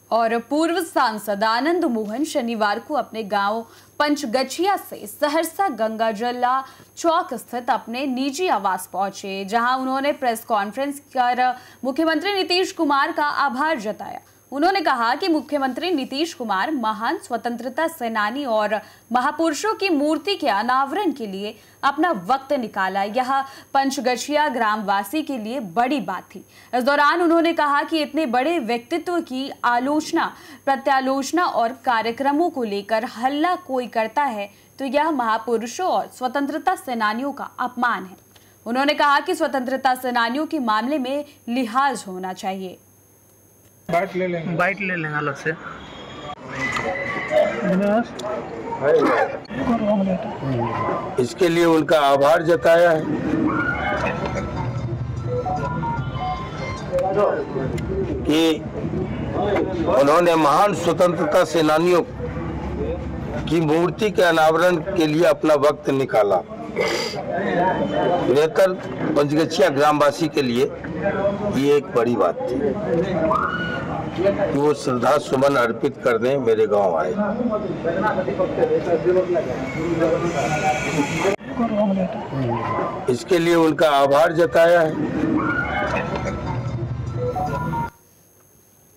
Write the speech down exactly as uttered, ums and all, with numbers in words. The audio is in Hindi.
और पूर्व सांसद आनंद मोहन शनिवार को अपने गांव पंचगछिया से सहरसा गंगाजला चौक स्थित अपने निजी आवास पहुंचे, जहां उन्होंने प्रेस कॉन्फ्रेंस कर मुख्यमंत्री नीतीश कुमार का आभार जताया। उन्होंने कहा कि मुख्यमंत्री नीतीश कुमार महान स्वतंत्रता सेनानी और महापुरुषों की मूर्ति के अनावरण के लिए अपना वक्त निकाला। यह पंचगछिया ग्रामवासी के लिए बड़ी बात थी। इस दौरान उन्होंने कहा कि इतने बड़े व्यक्तित्व की आलोचना, प्रत्यालोचना और कार्यक्रमों को लेकर हल्ला कोई करता है तो यह महापुरुषों और स्वतंत्रता सेनानियों का अपमान है। उन्होंने कहा कि स्वतंत्रता सेनानियों के मामले में लिहाज होना चाहिए। बाइट ले लेंगे बाइट ले लेंगे अलग से। इसके लिए उनका आभार जताया है कि उन्होंने महान स्वतंत्रता सेनानियों की मूर्ति के अनावरण के लिए अपना वक्त निकाला। बेहतर पंचगछिया ग्रामवासी के लिए ये एक बड़ी बात थी कि वो श्रद्धा सुमन अर्पित कर दें, मेरे गांव आए। इसके लिए उनका आभार जताया है